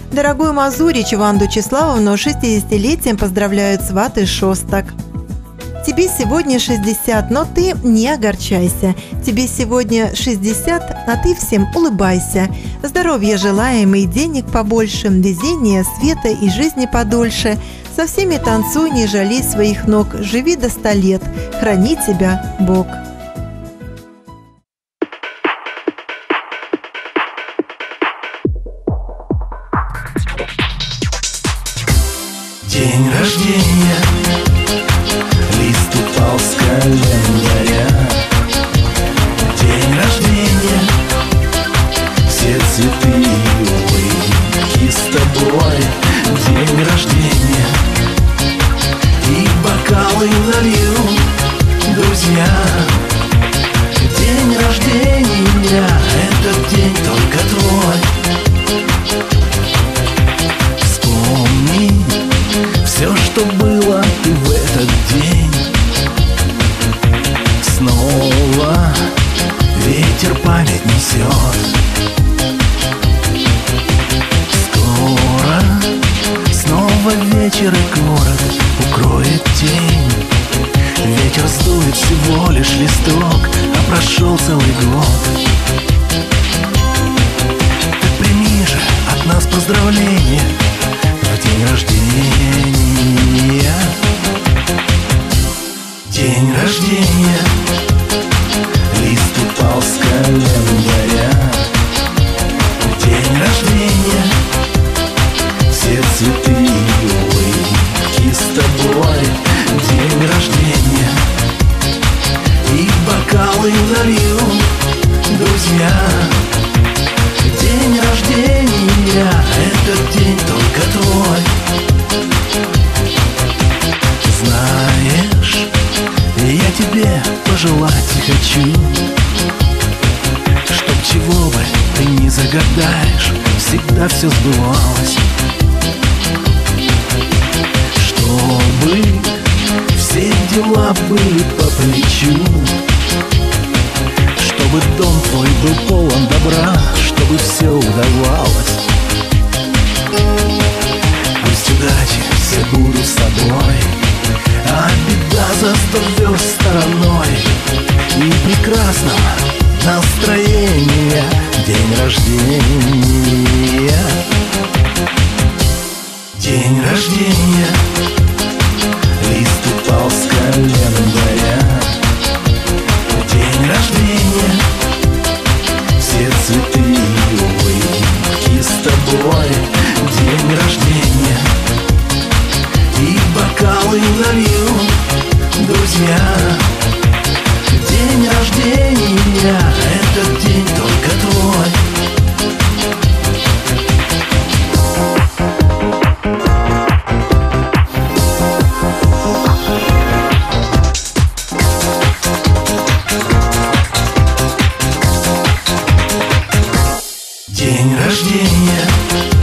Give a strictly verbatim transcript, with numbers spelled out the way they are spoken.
Дорогую Мазурич Ванду Числавовну шестидесятилетием поздравляют сваты Шостак. Тебе сегодня шестьдесят, но ты не огорчайся. Тебе сегодня шестьдесят, а ты всем улыбайся. Здоровья желаем и денег побольше, везения, света и жизни подольше. Со всеми танцуй, не жалей своих ног, живи до ста лет, храни тебя Бог. День рождения, лист упал с календаря. День рождения, все цветы и улыбки с тобой. День рождения, и бокалы налью, друзья. День рождения, этот день только твой. Вспомни все, что было ты в этот день. Снова ветер память несет. Скоро снова вечер и город укроет тень. Ветер сдует всего лишь листок, а прошел целый год. Так прими же от нас поздравления в день рождения. День рождения, лист упал с календаря. День рождения, все цветы и улыбки с тобой. День рождения, и бокалы налью, друзья. День рождения, этот день только твой. Знаешь, я тебе пожелать хочу, чтоб чего бы ты ни загадаешь, всегда все сбывалось. Чтобы все дела были по плечу, чтобы дом твой был полон добра, чтобы все удавалось. Пусть удачи все будут с тобой, а беда за сто верст стороной. И прекрасного настроения день рождения. День рождения, лист упал с календаря. День рождения, все цветы и улыбки с тобой. День рождения, и бокалы налью, друзья. День рождения, этот день только твой. День рождения,